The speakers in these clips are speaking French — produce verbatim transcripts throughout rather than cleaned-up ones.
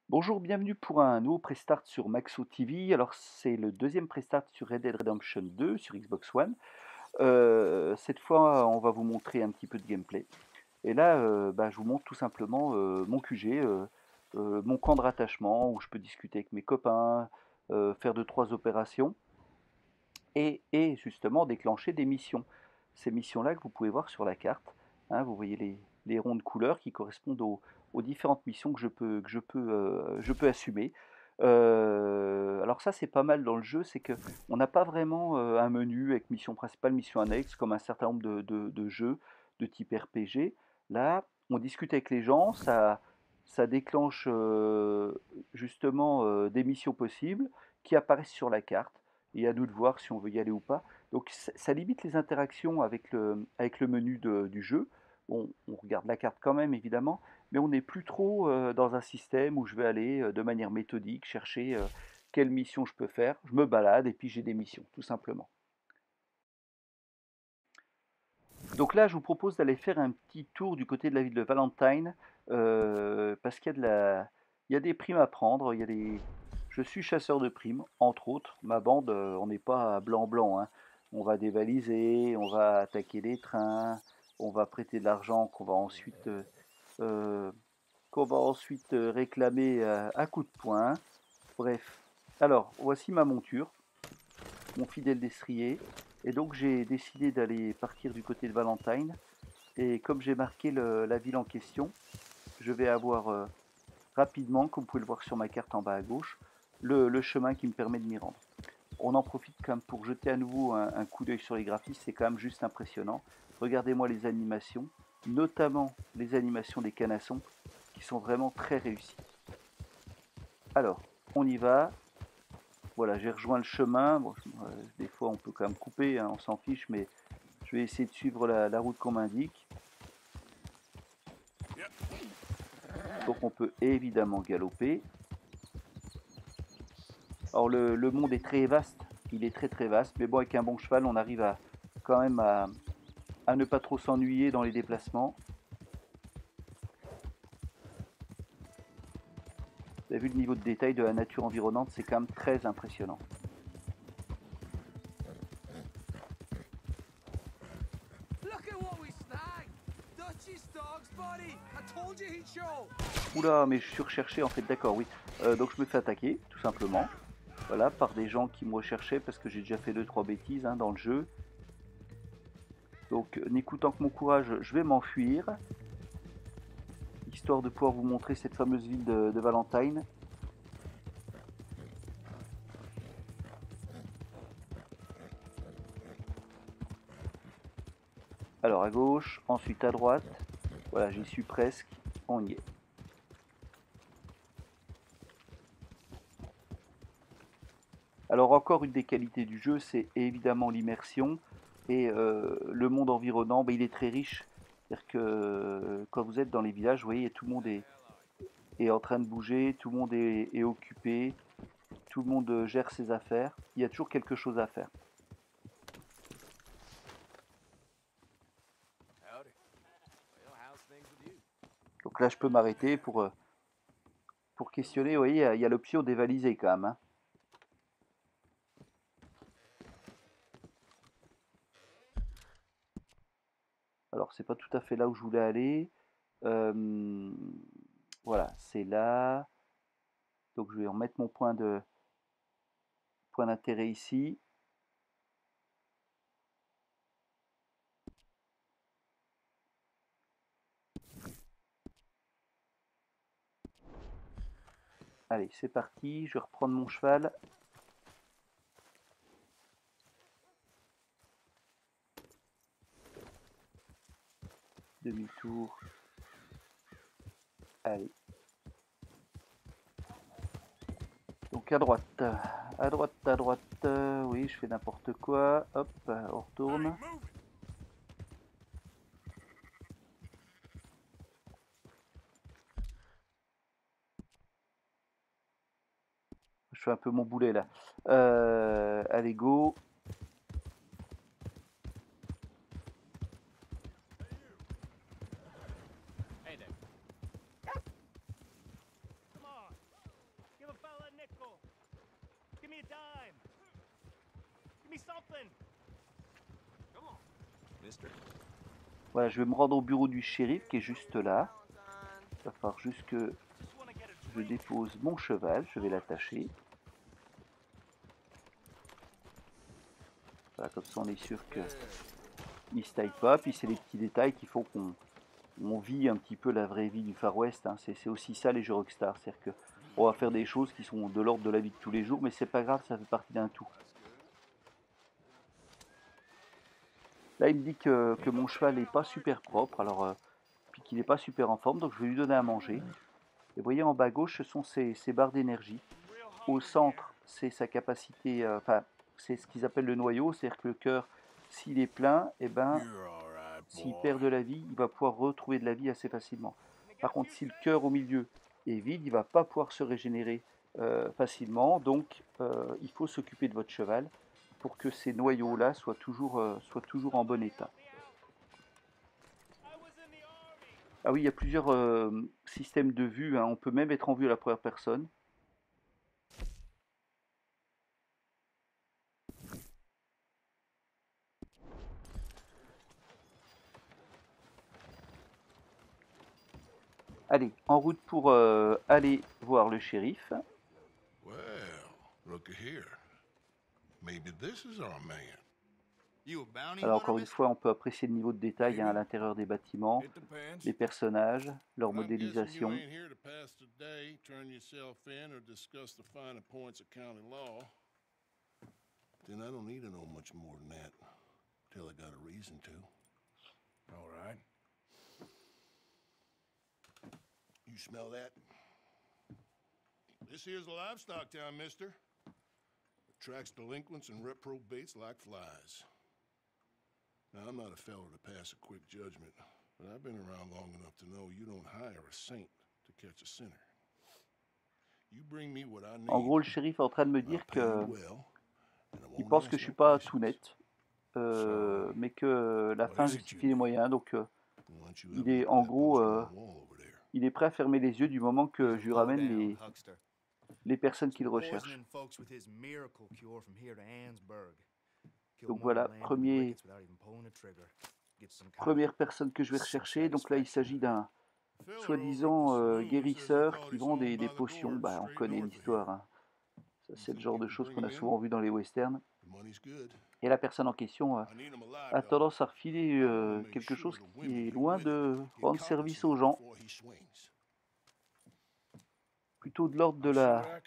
Bonjour, bienvenue pour un nouveau Prestart sur Maxo T V. Alors, c'est le deuxième Prestart sur Red Dead Redemption deux sur Xbox One. Euh, cette fois, on va vous montrer un petit peu de gameplay. Et là, euh, bah, je vous montre tout simplement euh, mon Q G, euh, euh, mon camp de rattachement où je peux discuter avec mes copains, euh, faire deux trois opérations et, et justement déclencher des missions. Ces missions-là que vous pouvez voir sur la carte, hein, vous voyez les, les rondes couleurs qui correspondent aux, aux différentes missions que je peux, que je peux, euh, je peux assumer. Euh, alors ça c'est pas mal dans le jeu, c'est que on n'a pas vraiment euh, un menu avec mission principale, mission annexe, comme un certain nombre de, de- de jeux de type R P G. Là, on discute avec les gens, ça, ça déclenche euh, justement euh, des missions possibles qui apparaissent sur la carte et à nous de voir si on veut y aller ou pas. Donc ça, ça limite les interactions avec le, avec le menu de- du jeu. On, on regarde la carte quand même évidemment, mais on n'est plus trop euh, dans un système où je vais aller euh, de manière méthodique chercher euh, quelle mission je peux faire. Je me balade et puis j'ai des missions, tout simplement. Donc là, je vous propose d'aller faire un petit tour du côté de la ville de Valentine, euh, parce qu'il y a de la, il y a des primes à prendre. Il y a des, je suis chasseur de primes, entre autres. Ma bande, euh, on n'est pas blanc-blanc, hein. On va dévaliser, on va attaquer des trains, on va prêter de l'argent qu'on va ensuite, euh, euh, qu'on va ensuite euh, réclamer à, à coups de poing. Bref. Alors, voici ma monture, mon fidèle destrier. Et donc j'ai décidé d'aller partir du côté de Valentine. Et comme j'ai marqué le- la ville en question, je vais avoir euh, rapidement, comme vous pouvez le voir sur ma carte en bas à gauche, le, le chemin qui me permet de m'y rendre. On en profite quand même pour jeter à nouveau un, un coup d'œil sur les graphismes, c'est quand même juste impressionnant. Regardez-moi les animations, notamment les animations des canassons, qui sont vraiment très réussies. Alors, on y va. Voilà, j'ai rejoint le chemin. Bon, euh, des fois, on peut quand même couper, hein, on s'en fiche, mais je vais essayer de suivre la, la route qu'on m'indique. Donc, on peut évidemment galoper. Alors le, le monde est très vaste, il est très très vaste, mais bon, avec un bon cheval, on arrive à quand même à, à ne pas trop s'ennuyer dans les déplacements. Vous avez vu le niveau de détail de la nature environnante, c'est quand même très impressionnant. Oula, mais je suis recherché en fait, d'accord, oui. Euh, donc je me fais attaquer, tout simplement. Voilà, par des gens qui me recherchaient parce que j'ai déjà fait deux trois bêtises hein, dans le jeu. Donc n'écoutant que mon courage, je vais m'enfuir, histoire de pouvoir vous montrer cette fameuse ville de, de Valentine. Alors à gauche, ensuite à droite. Voilà, j'y suis presque. On y est. Alors encore une des qualités du jeu, c'est évidemment l'immersion. Et euh, le monde environnant, bah, il est très riche. C'est-à-dire que euh, quand vous êtes dans les villages, vous voyez, tout le monde est, est en train de bouger, tout le monde est, est occupé, tout le monde euh, gère ses affaires. Il y a toujours quelque chose à faire. Donc là, je peux m'arrêter pour, euh, pour questionner. Vous voyez, il y a, il y a l'option dévaliser quand même, hein. Alors, c'est pas tout à fait là où je voulais aller. Euh, voilà, c'est là. Donc, je vais remettre mon point de point d'intérêt ici. Allez, c'est parti. Je vais reprendre mon cheval. Demi-tour. Allez. Donc, à droite. À droite, à droite. Oui, je fais n'importe quoi. Hop, on retourne. Je fais un peu mon boulet là. Euh, allez, go. Voilà, je vais me rendre au bureau du shérif qui est juste là. Il va falloir juste que je dépose mon cheval, je vais l'attacher. Voilà, comme ça on est sûr qu'il ne se taille pas. Puis c'est les petits détails qu'il faut qu'on on vit un petit peu la vraie vie du Far West. Hein. C'est aussi ça les jeux Rockstar. C'est-à-dire qu'on va faire des choses qui sont de l'ordre de la vie de tous les jours, mais c'est pas grave, ça fait partie d'un tout. Là il me dit que, que mon cheval n'est pas super propre, alors euh, puis qu'il n'est pas super en forme, donc je vais lui donner à manger. Et vous voyez en bas à gauche, ce sont ses, ses barres d'énergie. Au centre, c'est sa capacité, euh, enfin, c'est ce qu'ils appellent le noyau, c'est-à-dire que le cœur, s'il est plein, et ben, s'il perd de la vie, il va pouvoir retrouver de la vie assez facilement. Par contre, si le cœur au milieu est vide, il ne va pas pouvoir se régénérer euh, facilement, donc euh, il faut s'occuper de votre cheval pour que ces noyaux-là soient toujours, euh, soient toujours en bon état. Ah oui, il y a plusieurs euh, systèmes de vue, hein. On peut même être en vue à la première personne. Allez, en route pour euh, aller voir le shérif. Well, look here. Maybe this is our man. You a bounty Alors hunter, encore une mister? fois, on peut apprécier le niveau de détail hein, à l'intérieur des bâtiments, It depends. les personnages, leur I'm guessing you modélisation. ain't here to pass the day, turn yourself in, or discuss the finer points of county law. Then I don't need to know much more than that, till I got a reason to. All right. You smell that? This here's a livestock town, mister. Attracts delinquents and reprobates like flies. Now, I'm not a fellow to pass a quick judgment, but I've been around long enough to know you don't hire a saint to catch a sinner. You bring me what I need. En gros, le shérif est en train de me dire I'll pay que you well, and I il won't pense ask que je suis no pas tout questions. net, euh, So, mais que la what fin is it justifie you les need? moyens. Donc, euh, Why don't you il have a est look en at that gros, poster euh, on the wall over there? il est prêt à fermer les yeux du moment que je lui ramène les, les personnes qu'il recherche. Donc voilà, premier, première personne que je vais rechercher. Donc là, il s'agit d'un soi-disant euh, guérisseur qui vend des, des potions. Bah, on connaît l'histoire. Hein. Ça, c'est le genre de choses qu'on a souvent vu dans les westerns. Et la personne en question euh, a tendance à refiler euh, quelque chose qui est loin de rendre service aux gens. Plutôt de l'ordre de la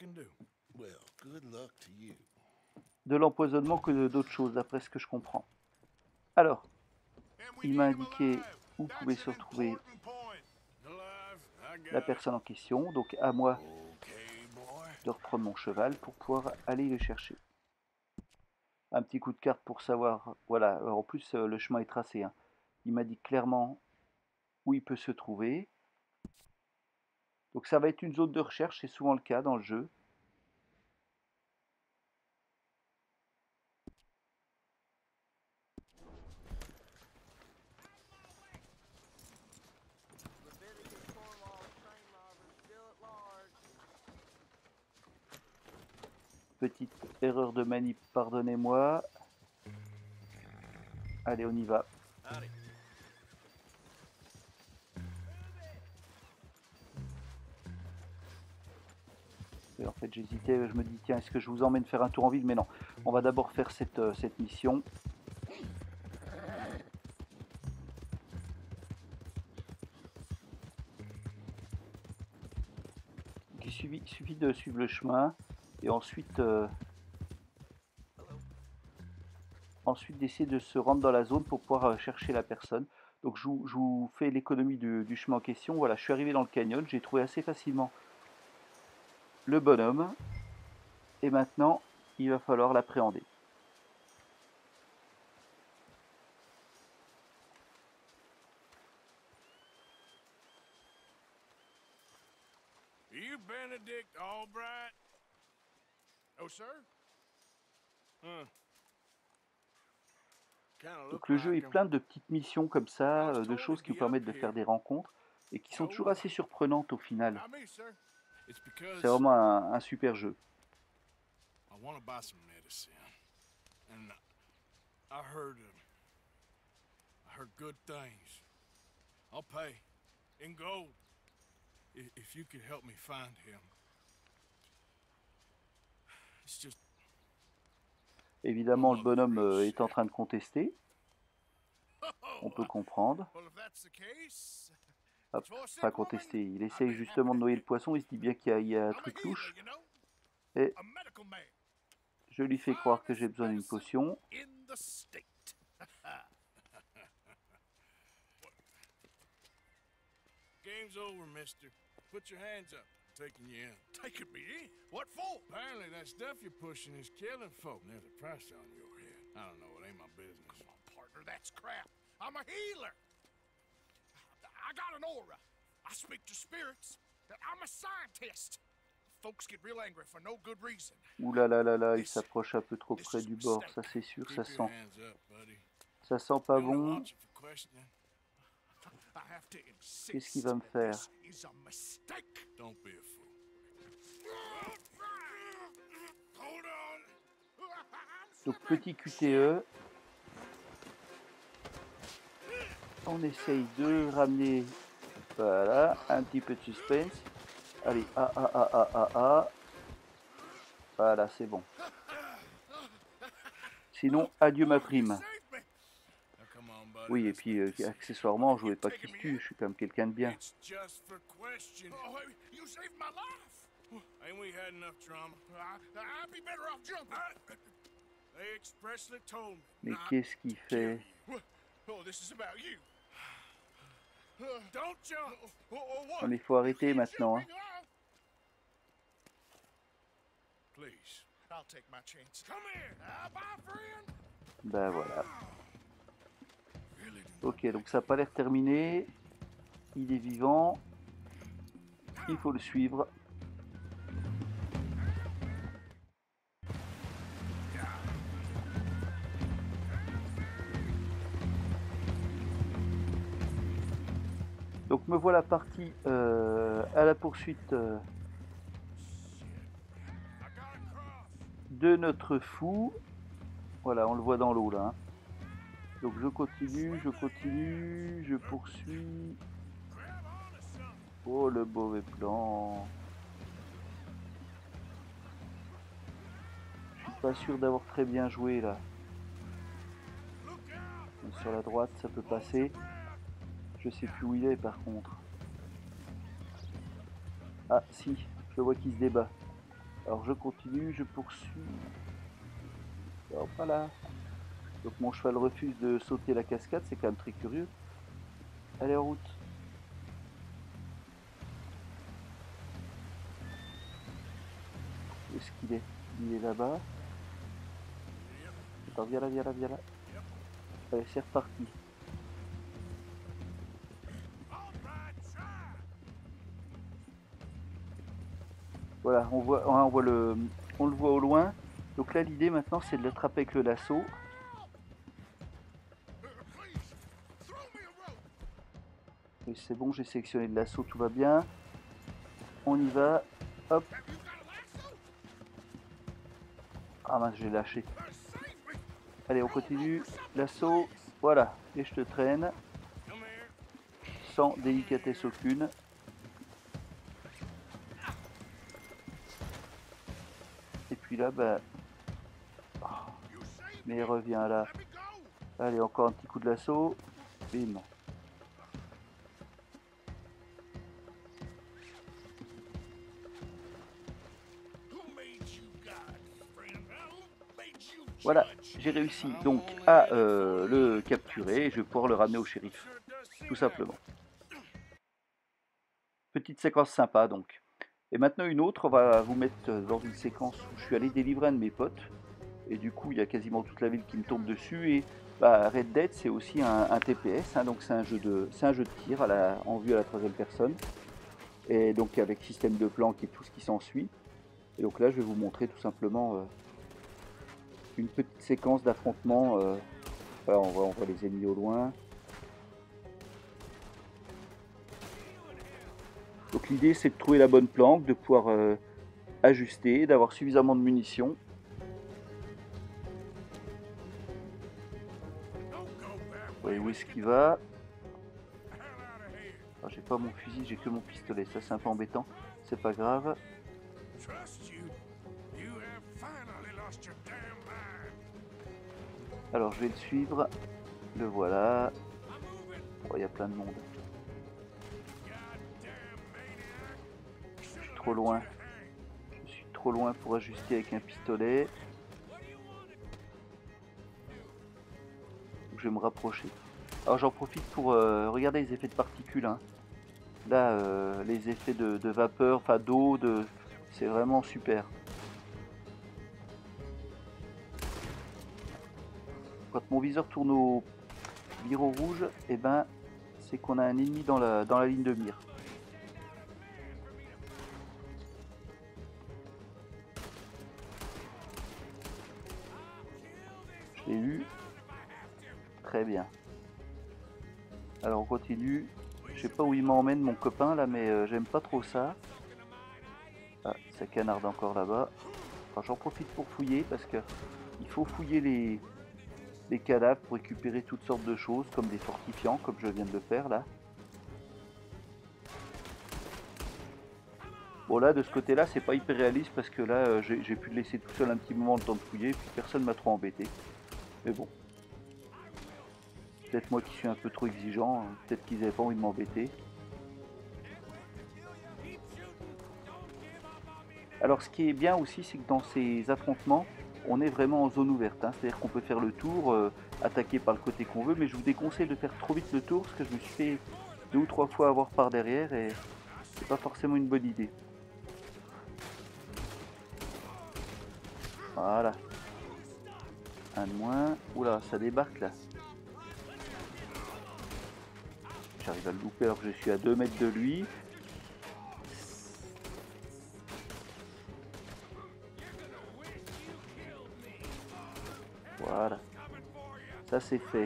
de l'empoisonnement que d'autres choses, d'après ce que je comprends. Alors, il m'a indiqué où pouvait se retrouver la personne en question, donc à moi de reprendre mon cheval pour pouvoir aller le chercher. Un petit coup de carte pour savoir, voilà, alors en plus euh, le chemin est tracé, hein. Il m'a dit clairement où il peut se trouver. Donc ça va être une zone de recherche, c'est souvent le cas dans le jeu. Petite erreur de manip, pardonnez-moi. Allez, on y va. Et en fait, j'hésitais, je me dis, tiens, est-ce que je vous emmène faire un tour en ville? Mais non, on va d'abord faire cette, euh, cette mission. Donc, il suffit, il suffit de suivre le chemin et ensuite, euh, ensuite d'essayer de se rendre dans la zone pour pouvoir euh, chercher la personne. Donc je vous, je vous fais l'économie du, du chemin en question. Voilà, je suis arrivé dans le canyon, j'ai trouvé assez facilement le bonhomme. Et maintenant, il va falloir l'appréhender. You Benedict Albright? Oh, sir? Huh. Donc le jeu est plein de petites missions comme ça, de choses qui vous permettent de faire des rencontres et qui sont toujours assez surprenantes au final. C'est vraiment un, un super jeu. I want to buy some medicine. And I heard, uh, I heard good things. I'll pay in gold if, if you could help me find him. It's just. Évidemment, le bonhomme euh, est en train de contester. On peut comprendre. Hop, pas contester. Il essaye justement de noyer le poisson. Il se dit bien qu'il y, y a un truc louche. Et je lui fais croire que j'ai besoin d'une potion. Game's over, mister. Put your hands up. Taking you in. Taking me in? What for? Apparently that stuff you're pushing is killing folk. There's a price on your head. I don't know, it ain't my business. Come on, partner, that's crap. I'm a healer. I got an aura. I speak to spirits. I'm a scientist. Folks get real angry for no good reason. Ouh là là là là, il s'approche un peu trop près du bord, ça c'est sûr, ça sent. Ça sent pas bon. Qu'est-ce qu'il va me faire? Donc petit Q T E. On essaye de ramener, voilà, un petit peu de suspense. Allez, ah ah ah ah ah ah. Voilà, c'est bon. Sinon, adieu ma prime. Oui, et puis euh, accessoirement, je ne voulais pas qu'il se tue, je suis quand même quelqu'un de bien. Mais qu'est-ce qu'il fait? Non, mais il faut arrêter maintenant. Hein. Ben voilà. Ok, donc ça n'a pas l'air terminé. Il est vivant. Il faut le suivre. Donc me voilà parti euh, à la poursuite euh, de notre fou. Voilà, on le voit dans l'eau là. Hein. Donc je continue, je continue, je poursuis. Oh le mauvais plan. Je suis pas sûr d'avoir très bien joué là. Donc, sur la droite ça peut passer. Je sais plus où il est par contre. Ah si, je vois qu'il se débat. Alors je continue, je poursuis. Alors voilà. Donc mon cheval refuse de sauter la cascade, c'est quand même très curieux. Allez en route. Où est-ce qu'il est? Il est là-bas. Attends, viens là, viens là, viens là. Allez, c'est reparti. Voilà, on voit, on voit le, on le voit au loin. Donc là, l'idée maintenant, c'est de l'attraper avec le lasso. Et c'est bon, j'ai sélectionné le lasso, tout va bien. On y va. Hop. Ah mince, j'ai lâché. Allez, on continue. Lasso. Voilà. Et je te traîne. Sans délicatesse aucune. Et puis là, bah... Oh, mais reviens là. Allez, encore un petit coup de lasso. Bim. Voilà, j'ai réussi donc à euh, le capturer et je vais pouvoir le ramener au shérif, tout simplement. Petite séquence sympa donc. Et maintenant une autre, on va vous mettre dans une séquence où je suis allé délivrer un de mes potes. Et du coup, il y a quasiment toute la ville qui me tombe dessus. Et bah, Red Dead, c'est aussi un, un T P S, hein, donc c'est un jeu de, c'est un jeu de tir à la, en vue à la troisième personne. Et donc avec système de planque et tout ce qui s'ensuit. Et donc là, je vais vous montrer tout simplement... Euh, une petite séquence d'affrontement. Euh, voilà, on voit, on voit les ennemis au loin. Donc l'idée c'est de trouver la bonne planque, de pouvoir euh, ajuster, d'avoir suffisamment de munitions. voyez où est-ce qu'il va. Alors, j'ai pas mon fusil, j'ai que mon pistolet. Ça, c'est un peu embêtant. C'est pas grave. Alors, je vais le suivre. Le voilà. Oh, il y a plein de monde. Je suis trop loin. Je suis trop loin pour ajuster avec un pistolet. Je vais me rapprocher. Alors j'en profite pour euh, regarder les effets de particules. Hein. Là, euh, les effets de, de vapeur, enfin d'eau, de... c'est vraiment super. Quand mon viseur tourne au virau rouge, eh ben, c'est qu'on a un ennemi dans la, dans la ligne de mire. Je l'ai eu. Très bien. Alors on continue. Je sais pas où il m'emmène mon copain là, mais euh, j'aime pas trop ça. Ah, ça canarde encore là-bas. Enfin, j'en profite pour fouiller parce que il faut fouiller les, les cadavres pour récupérer toutes sortes de choses comme des fortifiants, comme je viens de le faire là. Bon là de ce côté là c'est pas hyper réaliste parce que là euh, j'ai pu le laisser tout seul un petit moment le temps de fouiller et puis personne m'a trop embêté. Mais bon. Peut-être moi qui suis un peu trop exigeant, hein. Peut-être qu'ils n'avaient pas envie de m'embêter. Alors ce qui est bien aussi, c'est que dans ces affrontements, on est vraiment en zone ouverte. Hein. C'est-à-dire qu'on peut faire le tour, euh, attaquer par le côté qu'on veut, mais je vous déconseille de faire trop vite le tour, parce que je me suis fait deux ou trois fois avoir par derrière, et c'est pas forcément une bonne idée. Voilà. Un de moins. Oula, ça débarque là. J'arrive à le louper alors que je suis à deux mètres de lui. Voilà. Ça c'est fait.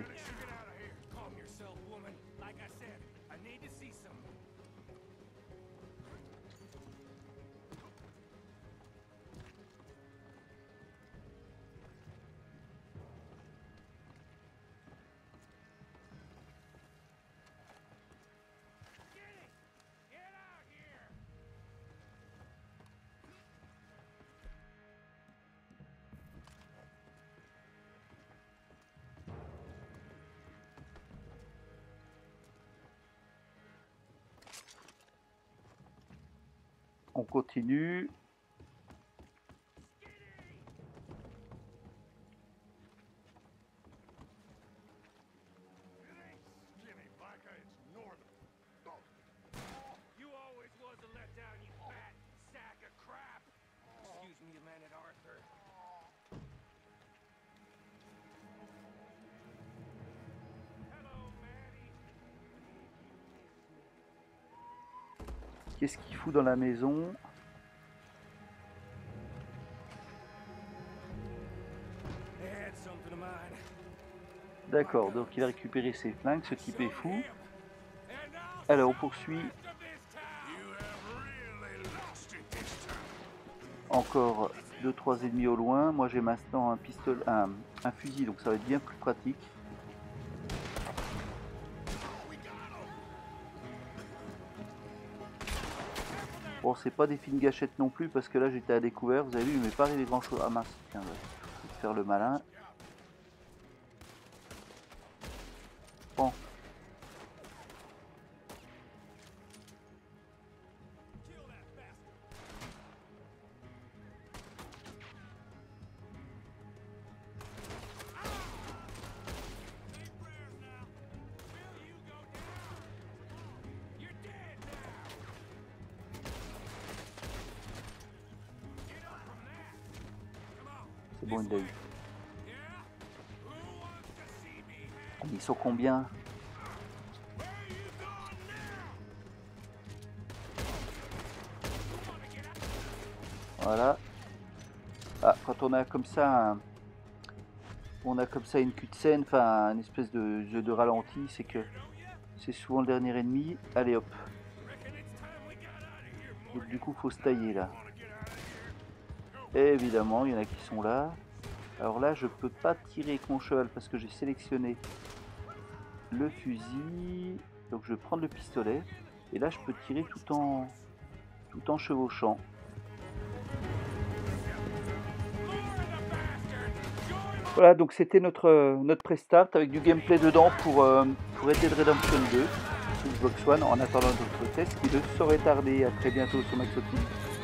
On continue. Qu'est-ce qu'il fout dans la maison? D'accord, donc il a récupéré ses flingues, ce type est fou. Alors on poursuit. Encore deux trois ennemis au loin. Moi j'ai maintenant un pistolet, un, un fusil, donc ça va être bien plus pratique. Bon, c'est pas des fines gâchettes non plus parce que là j'étais à découvert. Vous avez vu, il m'est pas arrivé grand chose. Ah mince, tiens, je vais faire le malin. Bon. C'est bon, il l'a eu. Ils sont combien? Voilà. Ah, quand on a comme ça un... on a comme ça une cutscene, enfin une espèce de jeu de ralenti, c'est que c'est souvent le dernier ennemi. Allez hop. Donc, du coup faut se tailler là. Et évidemment il y en a qui sont là. Alors là je peux pas tirer avec mon cheval parce que j'ai sélectionné le fusil. Donc je vais prendre le pistolet. Et là je peux tirer tout en, tout en chevauchant. Voilà, donc c'était notre, notre pré-start avec du gameplay dedans pour, euh, pour Red Dead Redemption deux sur Xbox One en attendant d'autres tests qui ne sauraient tarder. À très bientôt sur Maxo T V.